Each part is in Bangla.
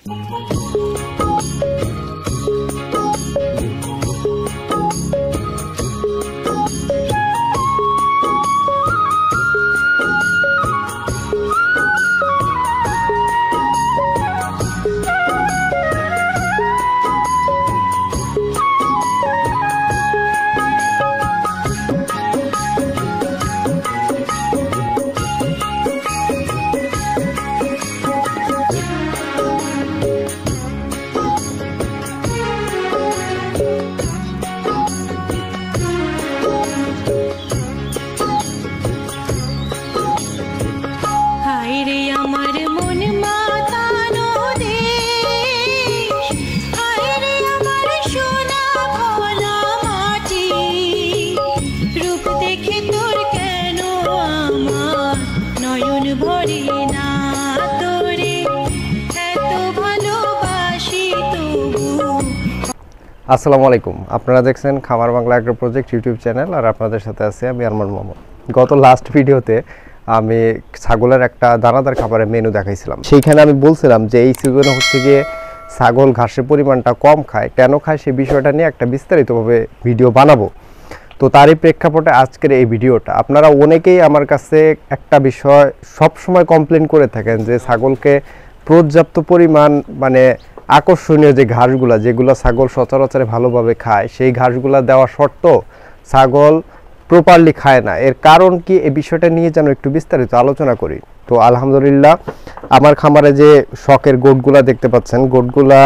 আসসালামু আলাইকুম, আপনারা দেখছেন Khamar Bangla agro project YouTube channel, আর আপনাদের সাথে আছি আমি আরমান মোহাম্মদ। গত লাস্ট ভিডিওতে আমি ছাগলের একটা দানাদার খাবারের মেনু দেখাইছিলাম। সেইখানে আমি বলছিলাম যে এই সিজনে হচ্ছে গিয়ে ছাগল ঘাসের পরিমাণটা কম খায়, কেন খায় সেই বিষয়টা নিয়ে একটা বিস্তারিতভাবে ভিডিও বানাবো। তো তারই প্রেক্ষাপটে আজকের এই ভিডিওটা। আপনারা অনেকেই আমার কাছে একটা বিষয় সব সময় কমপ্লেন করে থাকেন যে ছাগলকে পর্যাপ্ত পরিমাণ আকর্ষণীয় যে ঘাসগুলা যেগুলো ছাগল সচরাচরে ভালোভাবে খায় সেই ঘাসগুলা দেওয়া সত্ত্বেও ছাগল প্রপারলি খায় না। এর কারণ কি, এই বিষয়টা নিয়ে যেন একটু বিস্তারিত আলোচনা করি। তো আলহামদুলিল্লাহ আমার খামারে যে শখের গোটগুলা দেখতে পাচ্ছেন, গোটগুলা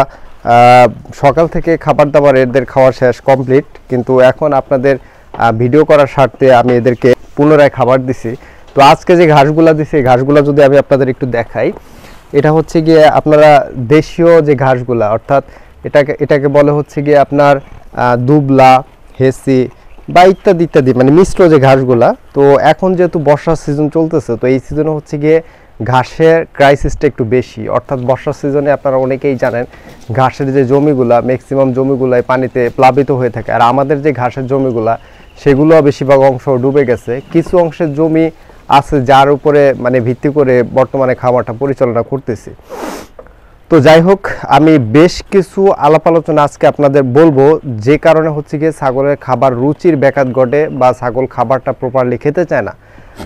সকাল থেকে খাবার দাবার এদের খাওয়া শেষ কমপ্লিট, কিন্তু এখন আপনাদের ভিডিও করার স্বার্থে আমি এদেরকে পুনরায় খাবার দিছি। তো আজকে যে ঘাসগুলা দিছি এই ঘাসগুলা যদি আমি আপনাদের একটু দেখাই, এটা হচ্ছে গিয়ে আপনারা দেশীয় যে ঘাসগুলা, অর্থাৎ এটাকে বলে হচ্ছে গিয়ে আপনার দুবলা, হেসি বা ইত্যাদি ইত্যাদি, মিশ্র যে ঘাসগুলা। তো এখন যেহেতু বর্ষার সিজন চলতেছে, তো এই সিজনে হচ্ছে গিয়ে ঘাসের ক্রাইসিসটা একটু বেশি। অর্থাৎ বর্ষার সিজনে আপনারা অনেকেই জানেন ঘাসের যে জমিগুলা, ম্যাক্সিমাম জমিগুলাই পানিতে প্লাবিত হয়ে থাকে। আর আমাদের যে ঘাসের জমিগুলা সেগুলো বেশিরভাগ অংশ ডুবে গেছে। কিছু অংশের জমি আছে যার উপরে ভিত্তি করে বর্তমানে খামারটা পরিচালনা করতেছি। তো যাই হোক, আমি বেশ কিছু আলাপ আলোচনা আজকে আপনাদের বলবো, যে কারণে হচ্ছে গিয়ে ছাগলের খাবার রুচির ব্যাঘাত ঘটে বা ছাগল খাবারটা প্রপারলি খেতে চায় না।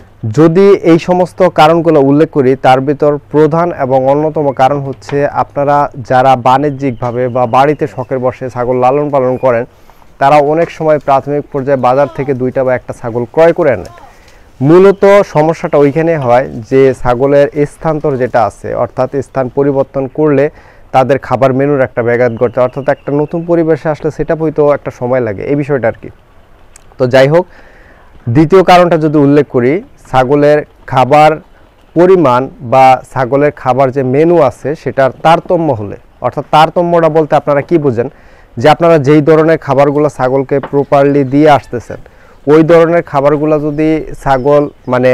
যদি এই সমস্ত কারণগুলো উল্লেখ করি, তার ভিতর প্রধান এবং অন্যতম কারণ হচ্ছে আপনারা যারা বাণিজ্যিকভাবে বা বাড়িতে শখের বসে ছাগল লালন পালন করেন, তারা অনেক সময় প্রাথমিক পর্যায়ে বাজার থেকে 2টা বা 1টা ছাগল ক্রয় করে আনেন। মূলত সমস্যাটা ওইখানে হয় যে ছাগলের স্থানান্তর যেটা আছে, অর্থাৎ স্থান পরিবর্তন করলে তাদের খাবার মেনুর একটা ব্যাঘাত ঘটে, অর্থাৎ একটা নতুন পরিবেশে আসলে সেটা হয়তো একটা সময় লাগে, এই বিষয়টা আর কি। তো যাই হোক, দ্বিতীয় কারণটা যদি উল্লেখ করি, ছাগলের খাবার পরিমাণ বা ছাগলের খাবার যে মেনু আছে সেটার তারতম্য হলে, অর্থাৎ তারতম্যটা বলতে আপনারা কি বুঝেন, যে আপনারা যেই ধরনের খাবারগুলো ছাগলকে প্রপারলি দিয়ে আসতেছেন ওই ধরনের খাবারগুলো যদি ছাগল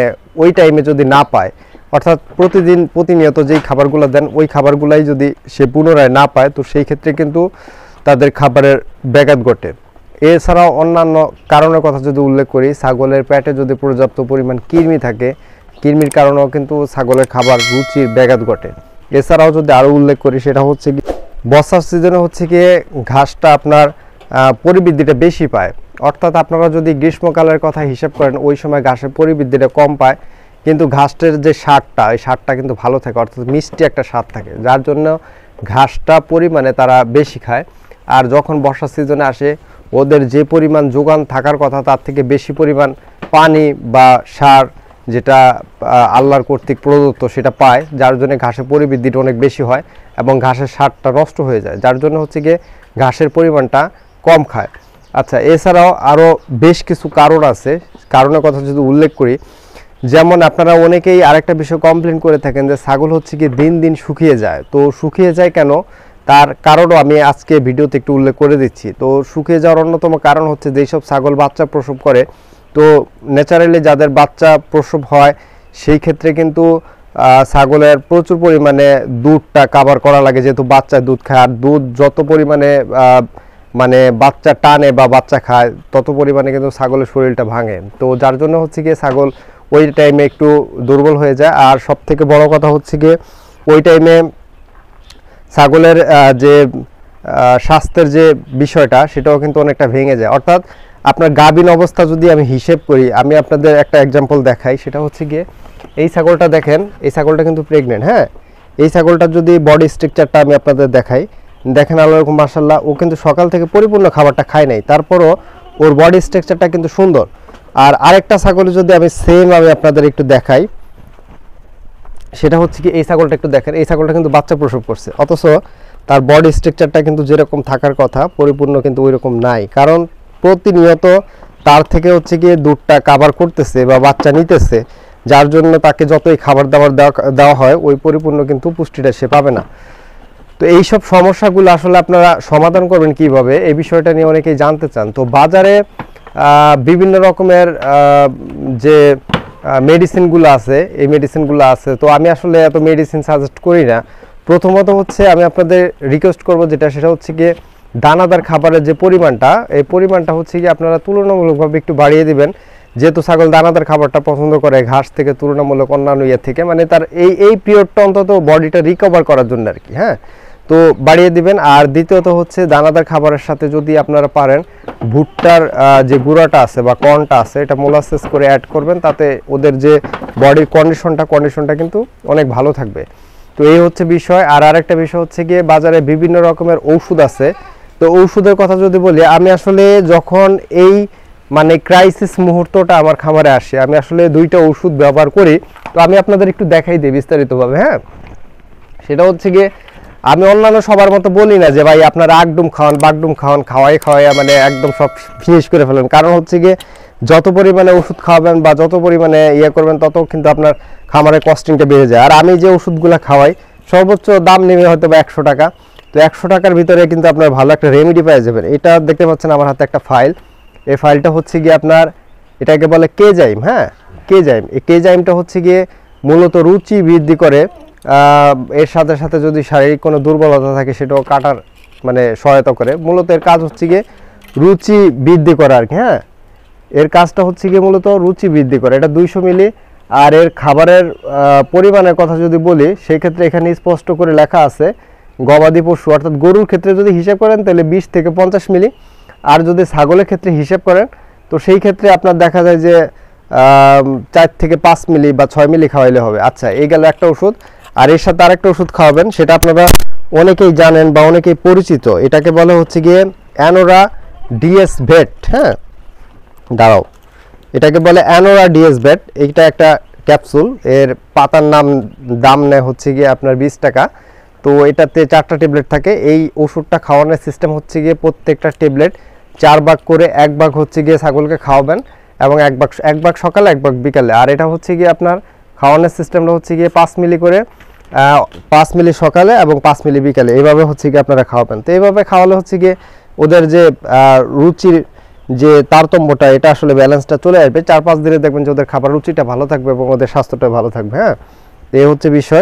ওই টাইমে যদি না পায়, অর্থাৎ প্রতিনিয়ত যেই খাবারগুলো দেন ওই খাবারগুলাই যদি সে পুনরায় না পায়, তো সেই ক্ষেত্রে কিন্তু তাদের খাবারের ব্যাঘাত ঘটে। এছাড়াও অন্যান্য কারণের কথা যদি উল্লেখ করি, ছাগলের পেটে যদি পর্যাপ্ত পরিমাণ কৃমি থাকে, কৃমির কারণেও কিন্তু ছাগলের খাবার রুচির ব্যাঘাত ঘটে। এছাড়াও যদি আরও উল্লেখ করি, সেটা হচ্ছে কি বর্ষার সিজনে হচ্ছে গিয়ে ঘাসটা আপনার পরিবৃদ্ধিটা বেশি পায়। অর্থাৎ আপনারা যদি গ্রীষ্মকালের কথা হিসাব করেন, ওই সময় ঘাসের পরিবৃদ্ধিটা কম পায়, কিন্তু ঘাসের যে স্বাদটা, ওই স্বাদটা কিন্তু ভালো থাকে, অর্থাৎ মিষ্টি একটা স্বাদ থাকে, যার জন্য ঘাসটা পরিমাণে তারা বেশি খায়। আর যখন বর্ষার সিজনে আসে, ওদের যে পরিমাণ যোগান থাকার কথা তার থেকে বেশি পরিমাণ পানি বা সার যেটা আল্লাহর কর্তৃক প্রদত্ত সেটা পায়, যার জন্য ঘাসের পরিবৃদ্ধিটা অনেক বেশি হয় এবং ঘাসের স্বাদটা নষ্ট হয়ে যায়, যার জন্য হচ্ছে গিয়ে ঘাসের পরিমাণটা কম খায়। আচ্ছা, এছাড়াও আরও বেশ কিছু কারণ আছে। কারণের কথা যদি উল্লেখ করি, যেমন আপনারা অনেকেই আরেকটা বিষয় কমপ্লেন করে থাকেন যে ছাগল হচ্ছে কি দিন দিন শুকিয়ে যায়। তো শুকিয়ে যায় কেন, তার কারণও আমি আজকে ভিডিওতে একটু উল্লেখ করে দিচ্ছি। তো শুকিয়ে যাওয়ার অন্যতম কারণ হচ্ছে যেসব ছাগল বাচ্চা প্রসব করে, তো ন্যাচারালি যাদের বাচ্চা প্রসব হয় সেই ক্ষেত্রে কিন্তু ছাগলের প্রচুর পরিমাণে দুধটা কাভার করা লাগে, যেহেতু বাচ্চা দুধ খায়। আর দুধ যত পরিমাণে বাচ্চা টানে বা বাচ্চা খায় তত পরিমাণে কিন্তু ছাগলের শরীরটা ভাঙে। তো যার জন্য হচ্ছে গিয়ে ছাগল ওই টাইমে একটু দুর্বল হয়ে যায়। আর সব থেকে বড় কথা হচ্ছে গিয়ে ওই টাইমে ছাগলের যে স্বাস্থ্যের যে বিষয়টা সেটাও কিন্তু অনেকটা ভেঙে যায়। অর্থাৎ আপনার গাভীন অবস্থা যদি আমি হিসেব করি, আমি আপনাদের একটা এক্সাম্পল দেখাই, সেটা হচ্ছে গিয়ে এই ছাগলটা দেখেন, এই ছাগলটা কিন্তু প্রেগনেন্ট। হ্যাঁ, এই ছাগলটার যদি বডি স্ট্রাকচারটা আমি আপনাদের দেখাই, দেখেন আল্লাহ রকম মাশাআল্লাহ, ও কিন্তু সকাল থেকে পরিপূর্ণ খাবারটা খায় নাই, তারপরও ওর বডি স্ট্রাকচারটা কিন্তু সুন্দর। আর আরেকটা ছাগল যদি আমি সেম আমি আপনাদের একটু দেখাই, সেটা হচ্ছে কি এই ছাগলটা একটু দেখেন, এই ছাগলটা কিন্তু বাচ্চা প্রসব করছে, অথচ তার বডি স্ট্রাকচারটা কিন্তু যেরকম থাকার কথা পরিপূর্ণ কিন্তু ওই রকম নাই। কারণ প্রতিনিয়ত তার থেকে হচ্ছে গিয়ে দুধটা কাভার করতেছে বা বাচ্চা নিতেছে, যার জন্য তাকে যতই খাবার দাবার দেওয়া হয় ওই পরিপূর্ণ কিন্তু পুষ্টিটা সে পাবে না। তো এই সব সমস্যাগুলো আসলে আপনারা সমাধান করবেন কিভাবে, এই বিষয়টা নিয়ে অনেকেই জানতে চান। তো বাজারে বিভিন্ন রকমের যে মেডিসিনগুলো আছে, এই মেডিসিনগুলো আছে, তো আমি আসলে এত মেডিসিন সাজেস্ট করি না। প্রথমত হচ্ছে আমি আপনাদের রিকোয়েস্ট করব যেটা, সেটা হচ্ছে গিয়ে দানাদার খাবারের যে পরিমাণটা, এই পরিমাণটা হচ্ছে গিয়ে আপনারা তুলনামূলকভাবে একটু বাড়িয়ে দিবেন। যেহেতু ছাগল দানাদার খাবারটা পছন্দ করে ঘাস থেকে তুলনামূলক অন্যান্য ইয়ে থেকে, মানে তার এই পিরিয়ডটা অন্তত বডিটা রিকভার করার জন্য আর কি। হ্যাঁ, তো বাড়িয়ে দিবেন। আর দ্বিতীয়ত হচ্ছে দানাদার খাবারের সাথে যদি আপনারা পারেন ভুট্টার যে গুঁড়াটা আছে বা কর্নটা আছে, এটা মোলাসেস করে অ্যাড করবেন, তাতে ওদের যে বডির কন্ডিশনটা কিন্তু অনেক ভালো থাকবে। তো এই হচ্ছে বিষয়। আর আরেকটা বিষয় হচ্ছে গিয়ে বাজারে বিভিন্ন রকমের ওষুধ আছে। তো ওষুধের কথা যদি বলি, আমি আসলে যখন এই মানে ক্রাইসিস মুহূর্তটা আমার খামারে আসে, আমি আসলে দুইটা ওষুধ ব্যবহার করি। তো আমি আপনাদের একটু দেখাই দিই বিস্তারিতভাবে। হ্যাঁ, সেটা হচ্ছে গিয়ে আমি অন্যান্য সবার মতো বলি না যে ভাই আপনারা আগডুম খাওয়ান বাগডুম খাওয়ান, খাওয়াই মানে একদম সব ফিনিশ করে ফেলেন। কারণ হচ্ছে গিয়ে যত পরিমাণে ওষুধ খাওয়াবেন বা যত পরিমাণে ইয়ে করবেন, তত কিন্তু আপনার খামারের কস্টিংটা বেড়ে যায়। আর আমি যে ওষুধগুলো খাওয়াই সর্বোচ্চ দাম নেবে হয়তো বা 100 টাকা। তো 100 টাকার ভিতরে কিন্তু আপনার ভালো একটা রেমেডি পেয়ে যাবেন। এটা দেখতে পাচ্ছেন আমার হাতে একটা ফাইল, এই ফাইলটা হচ্ছে গিয়ে আপনার, এটাকে বলে কেজাইম। হ্যাঁ, কেজাইম, এই কেজাইমটা হচ্ছে গিয়ে মূলত রুচি বৃদ্ধি করে। এর সাথে সাথে যদি শারীরিক কোনো দুর্বলতা থাকে সেটাও কাটার মানে সহায়তা করে। মূলত এর কাজ হচ্ছে গিয়ে রুচি বৃদ্ধি করা আর কি। হ্যাঁ, এর কাজটা হচ্ছে গিয়ে মূলত রুচি বৃদ্ধি করে। এটা 200 মিলি। আর এর খাবারের পরিমাণের কথা যদি বলি, সেই ক্ষেত্রে এখানে স্পষ্ট করে লেখা আছে গবাদি পশু অর্থাৎ গরুর ক্ষেত্রে যদি হিসাব করেন তাহলে 20 থেকে 50 মিলি। আর যদি ছাগলের ক্ষেত্রে হিসাব করেন তো সেই ক্ষেত্রে আপনার দেখা যায় যে 4 থেকে 5 মিলি বা 6 মিলি খাওয়াইলে হবে। আচ্ছা, এই গেল একটা ওষুধ। আর এর সাথে আরেকটা ওষুধ খাওয়াবেন, সেটা আপনারা অনেকেই জানেন বা অনেকেই পরিচিত। এটাকে বলা হচ্ছে গিয়ে অ্যানোরা ডিএস ভেট। হ্যাঁ, দাঁড়াও, এটাকে বলে অ্যানোরা ডিএস ভেট। এইটা একটা ক্যাপসুল, এর পাতার দাম নেয় হচ্ছে গিয়ে আপনার 20 টাকা। তো এটাতে 4টা ট্যাবলেট থাকে। এই ওষুধটা খাওয়ানোর সিস্টেম হচ্ছে গিয়ে প্রত্যেকটা ট্যাবলেট 4 ভাগ করে, 1 ভাগ হচ্ছে গিয়ে ছাগলকে খাওয়াবেন এবং 1 ভাগ সকালে 1 ভাগ বিকালে। আর এটা হচ্ছে গিয়ে আপনার খাওয়ানোর সিস্টেমটা হচ্ছে গিয়ে 5 মিলি করে, 5 মিলি সকালে এবং 5 মিলি বিকালে, এইভাবে হচ্ছে গিয়ে আপনারা খাওয়াবেন। তো এইভাবে খাওয়ালে হচ্ছে গিয়ে ওদের যে রুচির যে তারতম্যটা, এটা আসলে ব্যালেন্সটা চলে আসবে। 4-5 দিনে দেখবেন যে ওদের খাবার রুচিটা ভালো থাকবে এবং ওদের স্বাস্থ্যটা ভালো থাকবে। হ্যাঁ, এই হচ্ছে বিষয়,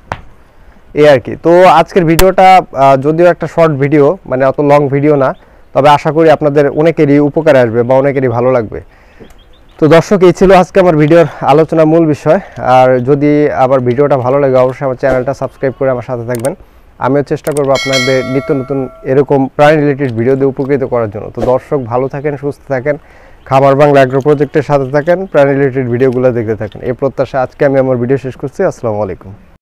এই আর কি। তো আজকের ভিডিওটা যদিও একটা শর্ট ভিডিও, মানে অত লং ভিডিও না, তবে আশা করি আপনাদের অনেকেরই উপকারে আসবে বা অনেকেরই ভালো লাগবে। তো দর্শক, এই ছিল আজকে আমার ভিডিওর আলোচনার মূল বিষয়। আর যদি আবার ভিডিওটা ভালো লাগে অবশ্যই আমার চ্যানেলটা সাবস্ক্রাইব করে আমার সাথে থাকবেন। আমিও চেষ্টা করবো আপনাদের নিত্য নতুন এরকম প্রাণী রিলেটেড ভিডিও দিয়ে উপকৃত করার জন্য। তো দর্শক, ভালো থাকেন, সুস্থ থাকেন, খামার বাংলা অ্যাগ্রো প্রজেক্টের সাথে থাকেন, প্রাণী রিলেটেড ভিডিওগুলো দেখতে থাকেন। এই প্রত্যাশা আজকে আমি আমার ভিডিও শেষ করছি। আসসালামু আলাইকুম।